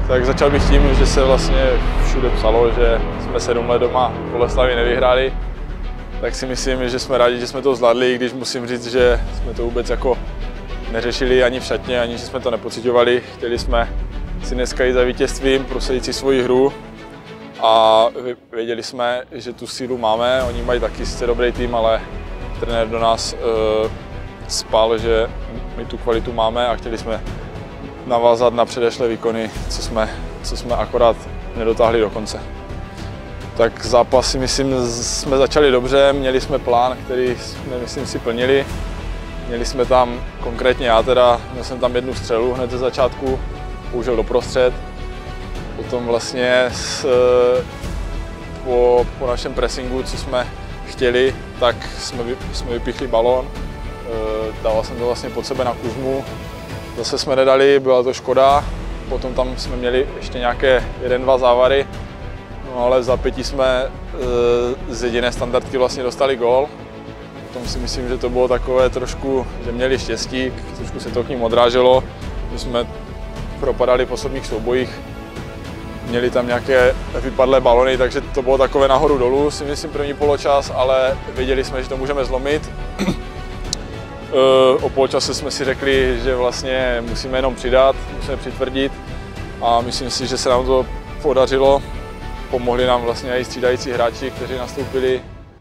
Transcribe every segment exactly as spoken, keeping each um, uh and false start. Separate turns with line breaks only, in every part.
Tak začal bych tím, že se vlastně všude psalo, že jsme sedm let doma v Boleslavi nevyhráli. Tak si myslím, že jsme rádi, že jsme to zvládli, když musím říct, že jsme to vůbec jako neřešili ani v šatně, ani že jsme to nepociťovali. Chtěli jsme si dneska jít za vítězstvím, prosadit si svoji hru a věděli jsme, že tu sílu máme. Oni mají taky sice dobrý tým, ale trenér do nás uh, spal, že my tu kvalitu máme a chtěli jsme navázat na předešlé výkony, co jsme, co jsme akorát nedotáhli do konce. Tak zápas si myslím, jsme začali dobře, měli jsme plán, který jsme myslím si plnili. Měli jsme tam, konkrétně já teda, měl jsem tam jednu střelu hned ze začátku, použil doprostřed. Potom vlastně s, po, po našem pressingu, co jsme chtěli, tak jsme, jsme vypíchli balón. Dával jsem to vlastně pod sebe na Kuzmu. Zase jsme nedali, byla to škoda. Potom tam jsme měli ještě nějaké jeden, dva závary. No ale v zápětí jsme z jediné standardky vlastně dostali gól. Potom si myslím, že to bylo takové trošku, že měli štěstí, trošku se to k ním odráželo. My jsme propadali v osobních soubojích, měli tam nějaké vypadlé balony, takže to bylo takové nahoru dolů, si myslím první poločas, ale věděli jsme, že to můžeme zlomit. O poločase jsme si řekli, že vlastně musíme jenom přidat, musíme přitvrdit a myslím si, že se nám to podařilo. Pomohli nám vlastně i střídající hráči, kteří nastoupili.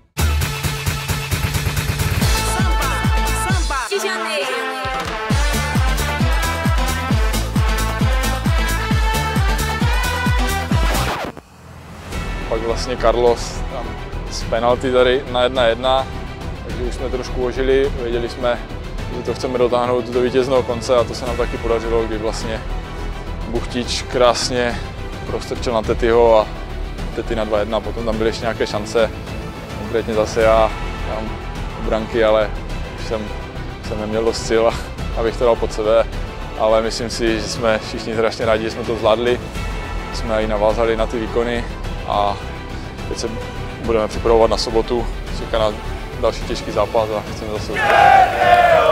Pak vlastně Carlos tam z penalty tady na jedna jedna, takže už jsme trošku ožili, věděli jsme, že to chceme dotáhnout do vítězného konce a to se nám taky podařilo, kdy vlastně Buchtič krásně prostrčil na Tetyho a Tety na dva jedna, potom tam byly ještě nějaké šance, konkrétně zase já, já mám branky, ale už jsem, jsem neměl dost sil, abych to dal pod sebe, ale myslím si, že jsme všichni strašně rádi, že jsme to zvládli, jsme i navázali na ty výkony a teď se budeme připravovat na sobotu, čeká nás další těžký zápas a chceme zase